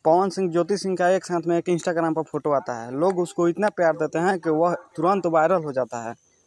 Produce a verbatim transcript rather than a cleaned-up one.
पवन सिंह ज्योति सिंह का एक साथ में एक इंस्टाग्राम पर फोटो आता है, लोग उसको इतना प्यार देते हैं कि वह तुरंत वायरल हो जाता है।